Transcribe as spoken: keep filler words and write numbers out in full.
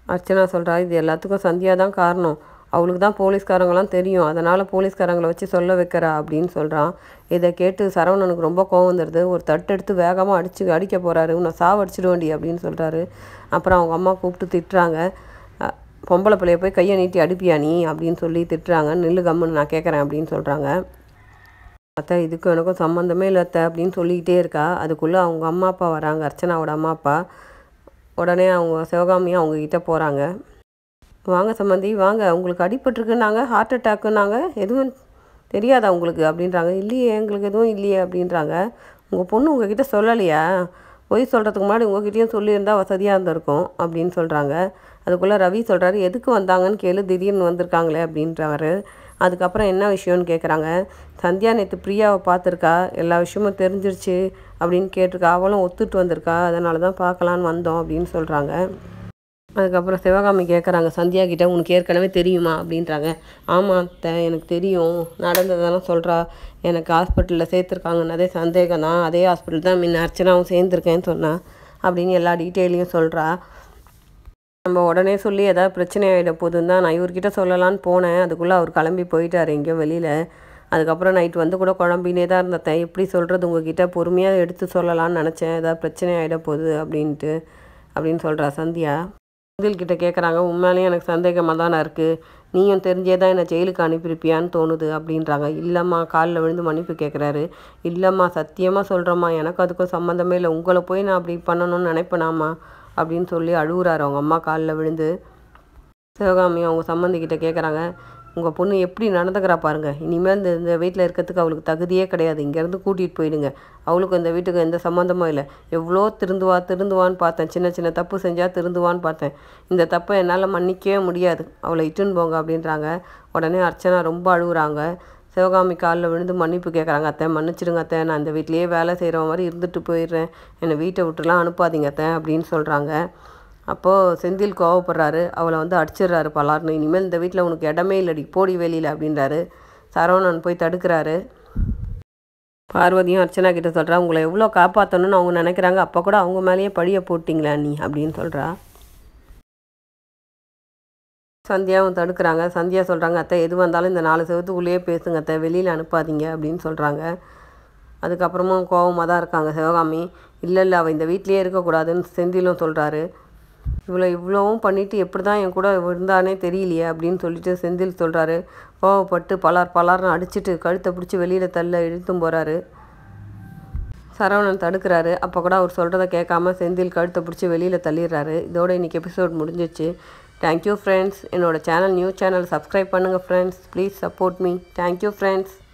அர்ச்சனா சொல்கிறா, இது எல்லாத்துக்கும் சந்தியா தான் காரணம். அவளுக்கு தான் போலீஸ்காரங்களாம் தெரியும், அதனால் போலீஸ்காரங்களை வச்சு சொல்ல வைக்கிறா அப்படின்னு சொல்கிறான். இதை கேட்டு சரவணனுக்கு ரொம்ப கோவம் வந்துடுது. ஒரு தட்டு எடுத்து வேகமாக அடித்து அடிக்க போகிறாரு. உன்னை சாவடிச்சிடுவேண்டி அப்படின்னு சொல்கிறாரு. அப்புறம் அவங்க அம்மா கூப்பிட்டு திட்டுறாங்க. பொம்பளை பிள்ளைய போய் கையை நீட்டி அடிப்பியா நீ அப்படின்னு சொல்லி திட்டுறாங்க. நில்லு கம்முன்னு நான் கேட்குறேன் அப்படின்னு சொல்கிறாங்க. அத்தை இதுக்கும் எனக்கும் சம்மந்தமே இல்லை அத்தை அப்படின்னு சொல்லிக்கிட்டே இருக்கா. அதுக்குள்ளே அவங்க அம்மா அப்பா வராங்க, அர்ச்சனாவோட அம்மா அப்பா. உடனே அவங்க சிவகாமியும் அவங்கக்கிட்ட போகிறாங்க. வாங்க சம்மந்தி வாங்க, உங்களுக்கு அடிபட்டுருக்குன்னாங்க, ஹார்ட் அட்டாக்குன்னாங்க, எதுவும் தெரியாதா உங்களுக்கு அப்படின்றாங்க. இல்லையே எங்களுக்கு எதுவும் இல்லையே அப்படின்றாங்க. உங்கள் பொண்ணு உங்ககிட்ட சொல்லலையா? பொய் சொல்கிறதுக்கு முன்னாடி உங்ககிட்டயும் சொல்லியிருந்தால் வசதியாக இருந்திருக்கும் அப்படின்னு சொல்கிறாங்க. அதுக்குள்ளே ரவி சொல்கிறாரு, எதுக்கு வந்தாங்கன்னு கேளு, திடீர்னு வந்திருக்காங்களே அப்படின்றவர். அதுக்கப்புறம் என்ன விஷயம்னு கேட்குறாங்க. சந்தியா நேற்று பிரியாவை பார்த்துருக்கா, எல்லா விஷயமும் தெரிஞ்சிருச்சு அப்படின்னு கேட்டிருக்கா, அவளும் ஒத்துட்டு வந்திருக்கா, அதனால தான் பார்க்கலான்னு வந்தோம் அப்படின்னு சொல்கிறாங்க. அதுக்கப்புறம் சிவகாமி கேட்குறாங்க சந்தியா கிட்டே, உனக்கு ஏற்கனவே தெரியுமா அப்படின்றாங்க. ஆமாம் அத்தை எனக்கு தெரியும், நடந்ததெல்லாம் சொல்கிறா, எனக்கு ஹாஸ்பிட்டலில் சேர்த்துருக்காங்கன்னு அதே சந்தேகம் தான், அதே ஹாஸ்பிட்டல் தான் முன்ன அர்ச்சனாவும் சேர்ந்துருக்கேன்னு சொன்னா அப்படின்னு எல்லா டீட்டெயிலையும் சொல்கிறா. நம்ம உடனே சொல்லி ஏதாவது பிரச்சனை ஆகிட போதுன்னு தான் நான் இவர்கிட்ட சொல்லலான்னு போனேன். அதுக்குள்ளே அவர் கிளம்பி போயிட்டார் எங்கேயோ வெளியில். அதுக்கப்புறம் நைட்டு வந்து கூட குழம்பினே தான் இருந்தேன். எப்படி சொல்கிறது உங்ககிட்ட, பொறுமையாக எடுத்து சொல்லலான்னு நினச்சேன், ஏதாவது பிரச்சனை ஆகிட போகுது அப்படின்ட்டு அப்படின்னு சொல்கிறா சந்தியா. செந்தில்கிட்ட கேட்குறாங்க, உண்மையிலேயே எனக்கு சந்தேகமாக தானே இருக்குது, நீயும் தெரிஞ்சே தான் என்னை ஜெயிலுக்கு அனுப்பியிருப்பியான்னு தோணுது அப்படின்றாங்க. இல்லைம்மா காலில் விழுந்து மன்னிப்பு கேட்குறாரு. இல்லைம்மா சத்தியமாக சொல்கிறேம்மா, எனக்கு அதுக்கும் சம்மந்தமே இல்லை, உங்களை போய் நான் அப்படி பண்ணணும்னு நினைப்பேனாம்மா அப்படின்னு சொல்லி அழுகுறாரு அவங்க அம்மா காலில் விழுந்து. சிவகாமி அவங்க சம்மந்திக்கிட்ட கேட்குறாங்க, உங்கள் பொண்ணு எப்படி நடந்துக்கிறா பாருங்கள், இனிமேல் இந்த இந்த வீட்டில் இருக்கிறதுக்கு அவளுக்கு தகுதியே கிடையாது, இங்கேருந்து கூட்டிகிட்டு போயிடுங்க, அவளுக்கும் இந்த வீட்டுக்கு எந்த சம்மந்தமும் இல்லை, எவ்வளோ திருந்துவா திருந்துவான்னு பார்த்தேன், சின்ன சின்ன தப்பு செஞ்சால் திருந்துவான்னு பார்த்தேன், இந்த தப்பை என்னால் மன்னிக்கவே முடியாது, அவளை இட்டுன்னு போங்க அப்படின்றாங்க. உடனே அர்ச்சனா ரொம்ப அழுகுறாங்க. சிவகாமி காலில் விழுந்து மன்னிப்பு கேட்குறாங்க. அத்தை மன்னிச்சிடுங்க அத்தை, நான் இந்த வீட்லேயே வேலை செய்கிற மாதிரி இருந்துட்டு போயிடுறேன், என்னை வீட்டை விட்டுலாம் அனுப்பாதீங்க அத்தை அப்படின்னு சொல்கிறாங்க. அப்போது செந்தில் கோவப்படுறாரு, அவளை வந்து அடிச்சிடுறாரு பலார்னு. இனிமேல் இந்த வீட்டில் உனக்கு இடமே இல்லடி, போடி வெளியில் அப்படின்றாரு. சரவணன் போய் தடுக்கிறாரு. பார்வதியும் அர்ச்சனா கிட்ட சொல்கிறா, உங்களை எவ்வளோ காப்பாற்றணும்னு அவங்க நினைக்கிறாங்க, அப்போ கூட அவங்க மேலேயே பழியை போட்டிங்களா நீ அப்படின்னு சொல்கிறா. சந்தியாவும் தடுக்கிறாங்க. சந்தியா சொல்கிறாங்க, அத்தை எது வந்தாலும் இந்த நாலு செவத்துக்குள்ளேயே பேசுங்க அத்தை, வெளியில் அனுப்பாதீங்க அப்படின்னு சொல்கிறாங்க. அதுக்கப்புறமும் கோவமாக தான் இருக்காங்க சிவகாமி. இல்லை இல்லை அவள் இந்த வீட்லேயே இருக்கக்கூடாதுன்னு செந்திலும் சொல்கிறாரு. இவ்வளோ இவ்வளோவும் பண்ணிவிட்டு எப்படி தான் என் கூட இருந்தானே தெரியலையே அப்படின்னு சொல்லிட்டு செந்தில் சொல்கிறாரு. கோவப்பட்டு பலார் பலார்னு அடிச்சுட்டு கழுத்தை பிடிச்சி வெளியில் தள்ள இழுத்தும் போகிறாரு. சரவணன் தடுக்கிறாரு. அப்போ கூட அவர் சொல்கிறத கேட்காம செந்தில் கழுத்தை பிடிச்சி வெளியில் தள்ளிடுறாரு. இதோட இன்றைக்கி எபிசோட் முடிஞ்சிச்சு. Thank you friends. என்னோடய சேனல் நியூ சேனல் சப்ஸ்கிரைப் பண்ணுங்கள் friends. Please support me. Thank you friends.